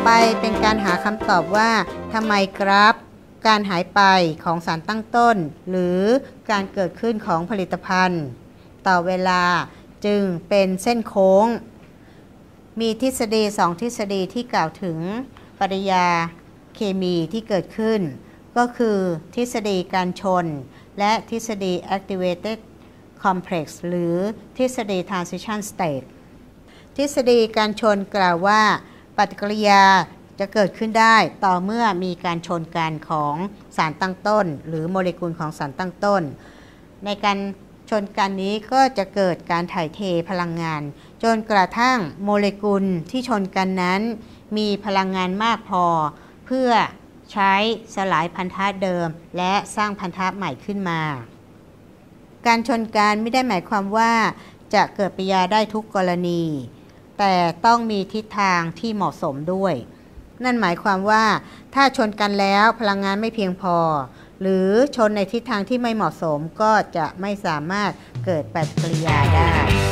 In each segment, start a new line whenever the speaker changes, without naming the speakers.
ไปเป็นการหาคำตอบว่าทำไมกราฟการหายไปของสารตั้งต้นหรือการเกิดขึ้นของผลิตภัณฑ์ต่อเวลาจึงเป็นเส้นโค้งมีทฤษฎี2ทฤษฎีที่กล่าวถึงปฏิกิริยาเคมีที่เกิดขึ้นก็คือทฤษฎีการชนและทฤษฎี activated complex หรือทฤษฎี transition state ทฤษฎีการชนกล่าวว่าปฏิกิริยาจะเกิดขึ้นได้ต่อเมื่อมีการชนกันของสารตั้งต้นหรือโมเลกุลของสารตั้งต้นในการชนกันนี้ก็จะเกิดการถ่ายเทพลังงานจนกระทั่งโมเลกุลที่ชนกันนั้นมีพลังงานมากพอเพื่อใช้สลายพันธะเดิมและสร้างพันธะใหม่ขึ้นมาการชนกันไม่ได้หมายความว่าจะเกิดปฏิกิริยาได้ทุกกรณีแต่ต้องมีทิศทางที่เหมาะสมด้วยนั่นหมายความว่าถ้าชนกันแล้วพลังงานไม่เพียงพอหรือชนในทิศทางที่ไม่เหมาะสมก็จะไม่สามารถเกิดปฏิกิริยาได้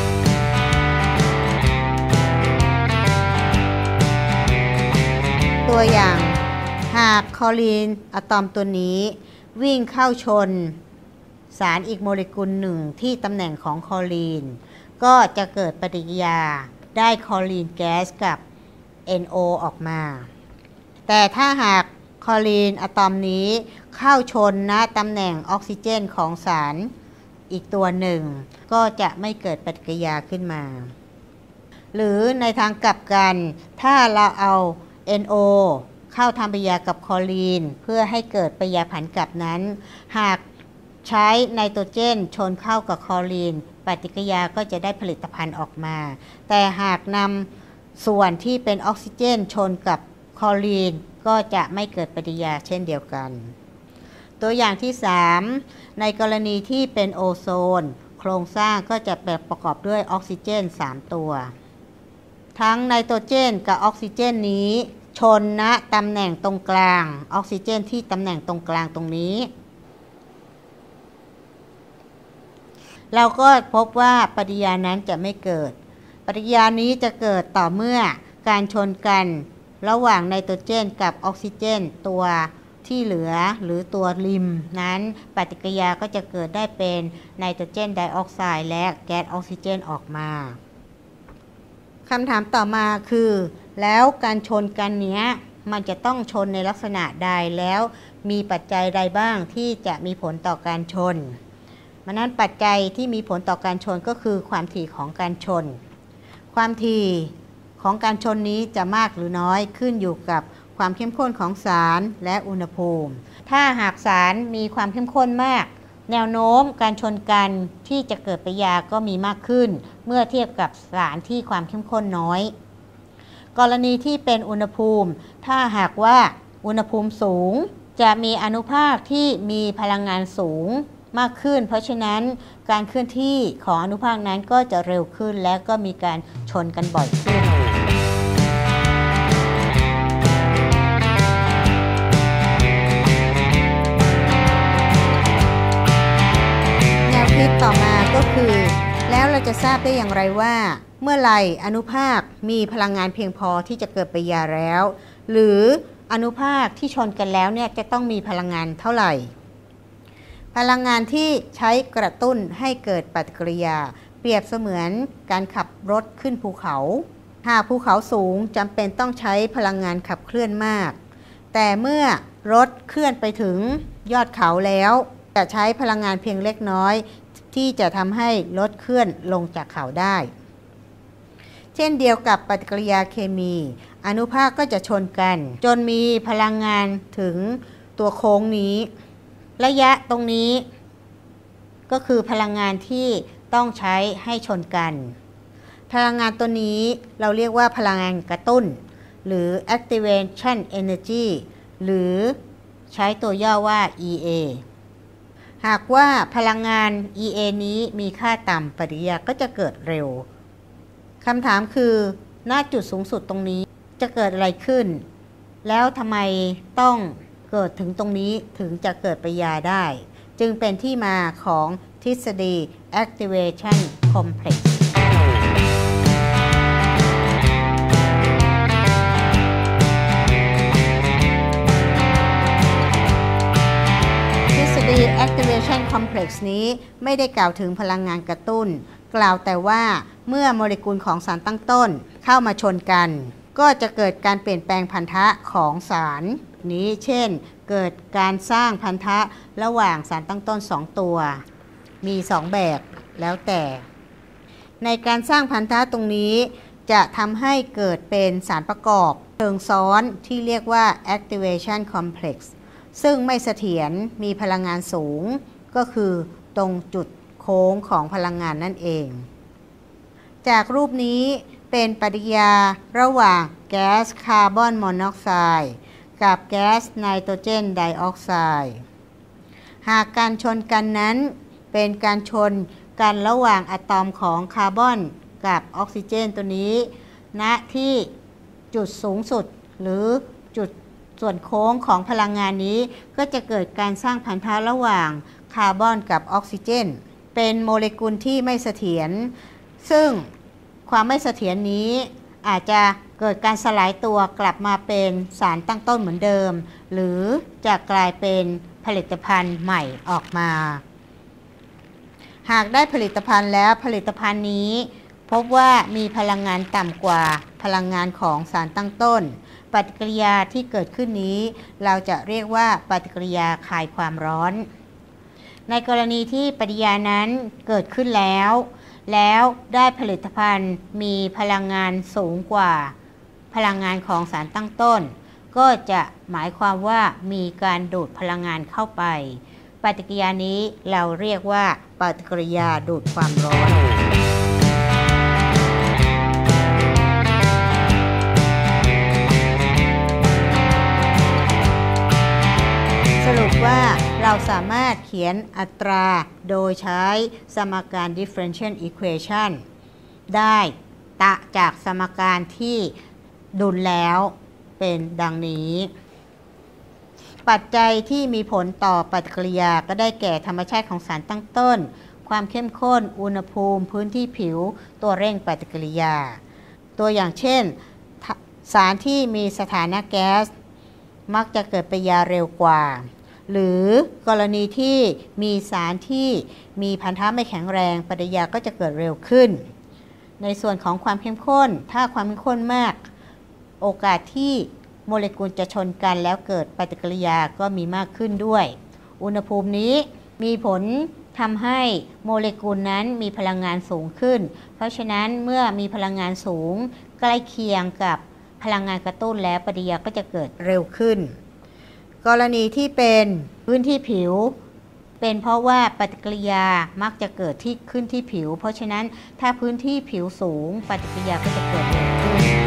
ตัวอย่างหากคลอรีนอะตอมตัวนี้วิ่งเข้าชนสารอีกโมเลกุลหนึ่งที่ตำแหน่งของคลอรีนก็จะเกิดปฏิกิริยาได้คลอรีนแก๊สกับ NO ออกมาแต่ถ้าหากคลอรีนอะตอมนี้เข้าชนณตำแหน่งออกซิเจนของสารอีกตัวหนึ่งก็จะไม่เกิดปฏิกิริยาขึ้นมาหรือในทางกลับกันถ้าเราเอา NO เข้าทำปฏิกิริยากับคลอรีนเพื่อให้เกิดปฏิกิริยาผันกลับนั้นหากใช้ไนโตรเจนชนเข้ากับคลอรีนปฏิกิริยาก็จะได้ผลิตภัณฑ์ออกมาแต่หากนำส่วนที่เป็นออกซิเจนชนกับคลอรีนก็จะไม่เกิดปฏิกิริยาเช่นเดียวกันตัวอย่างที่3ในกรณีที่เป็นโอโซนโครงสร้างก็จะประกอบด้วยออกซิเจน3ตัวทั้งไนโตรเจนกับออกซิเจนนี้ชนณตำแหน่งตรงกลางออกซิเจนที่ตำแหน่งตรงกลางตรงนี้เราก็พบว่าปฏิกิริยานั้นจะไม่เกิดปฏิกิริยานี้จะเกิดต่อเมื่อการชนกันระหว่างไนโตรเจนกับออกซิเจนตัวที่เหลือหรือตัวริมนั้นปฏิกิริยาก็จะเกิดได้เป็นไนโตรเจนไดออกไซด์และแก๊สออกซิเจนออกมาคำถามต่อมาคือแล้วการชนกันเนี้ยมันจะต้องชนในลักษณะใดแล้วมีปัจจัยใดบ้างที่จะมีผลต่อการชนเพราะนั้นปัจจัยที่มีผลต่อการชนก็คือความถี่ของการชนความถี่ของการชนนี้จะมากหรือน้อยขึ้นอยู่กับความเข้มข้นของสารและอุณหภูมิถ้าหากสารมีความเข้มข้นมากแนวโน้มการชนกันที่จะเกิดปฏิกิริยาก็มีมากขึ้นเมื่อเทียบกับสารที่ความเข้มข้นน้อยกรณีที่เป็นอุณหภูมิถ้าหากว่าอุณหภูมิสูงจะมีอนุภาคที่มีพลังงานสูงมากขึ้นเพราะฉะนั้นการเคลื่อนที่ของอนุภาคนั้นก็จะเร็วขึ้นและก็มีการชนกันบ่อยขึ้นแนวคิดต่อมาก็คือแล้วเราจะทราบได้อย่างไรว่าเมื่อไหร่อนุภาคมีพลังงานเพียงพอที่จะเกิดปฏิกิริยาแล้วหรืออนุภาคที่ชนกันแล้วเนี่ยจะต้องมีพลังงานเท่าไหร่พลังงานที่ใช้กระตุ้นให้เกิดปฏิกิริยาเปรียบเสมือนการขับรถขึ้นภูเขาหากภูเขาสูงจำเป็นต้องใช้พลังงานขับเคลื่อนมากแต่เมื่อรถเคลื่อนไปถึงยอดเขาแล้วจะใช้พลังงานเพียงเล็กน้อยที่จะทำให้รถเคลื่อนลงจากเขาได้เช่นเดียวกับปฏิกิริยาเคมีอนุภาคก็จะชนกันจนมีพลังงานถึงตัวโค้งนี้ระยะตรงนี้ก็คือพลังงานที่ต้องใช้ให้ชนกันพลังงานตัวนี้เราเรียกว่าพลังงานกระตุ้นหรือ activation energy หรือใช้ตัวย่อว่า EA หากว่าพลังงาน EA นี้มีค่าต่ำปฏิกิริยาก็จะเกิดเร็วคำถามคือณจุดสูงสุดตรงนี้จะเกิดอะไรขึ้นแล้วทำไมต้องเกิดถึงตรงนี้ถึงจะเกิดปฏิกิริยาได้จึงเป็นที่มาของทฤษฎี activation complex คอมเพล็กซ์นี้ไม่ได้กล่าวถึงพลังงานกระตุ้นกล่าวแต่ว่าเมื่อโมเลกุลของสารตั้งต้นเข้ามาชนกันก็จะเกิดการเปลี่ยนแปลงพันธะของสารนี้เช่นเกิดการสร้างพันธะระหว่างสารตั้งต้น2ตัวมี2แบบแล้วแต่ในการสร้างพันธะตรงนี้จะทำให้เกิดเป็นสารประกอบเชิงซ้อนที่เรียกว่า activation complex ซึ่งไม่เสถียรมีพลังงานสูงก็คือตรงจุดโค้งของพลังงานนั่นเองจากรูปนี้เป็นปฏิกิริยาระหว่างแก๊สคาร์บอนมอนอกไซด์กับแก๊สไนโตรเจนไดออกไซด์หากการชนกันนั้นเป็นการชนกันระหว่างอะตอมของคาร์บอนกับออกซิเจนตัวนี้ณที่จุดสูงสุดหรือจุดส่วนโค้งของพลังงานนี้ก็จะเกิดการสร้างพันธะระหว่างคาร์บอนกับออกซิเจนเป็นโมเลกุลที่ไม่เสถียรซึ่งความไม่เสถียรนี้อาจจะเกิดการสลายตัวกลับมาเป็นสารตั้งต้นเหมือนเดิมหรือจะกลายเป็นผลิตภัณฑ์ใหม่ออกมาหากได้ผลิตภัณฑ์แล้วผลิตภัณฑ์นี้พบว่ามีพลังงานต่ำกว่าพลังงานของสารตั้งต้นปฏิกิริยาที่เกิดขึ้นนี้เราจะเรียกว่าปฏิกิริยาคายความร้อนในกรณีที่ปฏิกิริยานั้นเกิดขึ้นแล้วได้ผลิตภัณฑ์มีพลังงานสูงกว่าพลังงานของสารตั้งต้นก็จะหมายความว่ามีการดูดพลังงานเข้าไปปฏิกิริยานี้เราเรียกว่าปฏิกิริยาดูดความร้อนสรุปว่าเราสามารถเขียนอัตราโดยใช้สมการ differential equation ได้จากสมการที่ดุลแล้วเป็นดังนี้ปัจจัยที่มีผลต่อปฏิกิริยาก็ได้แก่ธรรมชาติของสารตั้งต้นความเข้มข้นอุณหภูมิพื้นที่ผิวตัวเร่งปฏิกิริยาตัวอย่างเช่นสารที่มีสถานะแก๊สมักจะเกิดปฏิกิริยาเร็วกว่าหรือกรณีที่มีสารที่มีพันธะไม่แข็งแรงปฏิกิริยาก็จะเกิดเร็วขึ้นในส่วนของความเข้มข้นถ้าความเข้มข้นมากโอกาสที่โมเลกุลจะชนกันแล้วเกิดปฏิกิริยาก็มีมากขึ้นด้วยอุณหภูมินี้มีผลทำให้โมเลกุลนั้นมีพลังงานสูงขึ้นเพราะฉะนั้นเมื่อมีพลังงานสูงใกล้เคียงกับพลังงานกระตุ้นแล้วปฏิกิริยาก็จะเกิดเร็วขึ้นกรณีที่เป็นพื้นที่ผิวเป็นเพราะว่าปฏิกิริยามักจะเกิดขึ้นที่ผิวเพราะฉะนั้นถ้าพื้นที่ผิวสูงปฏิกิริยาก็จะเกิดเร็วขึ้น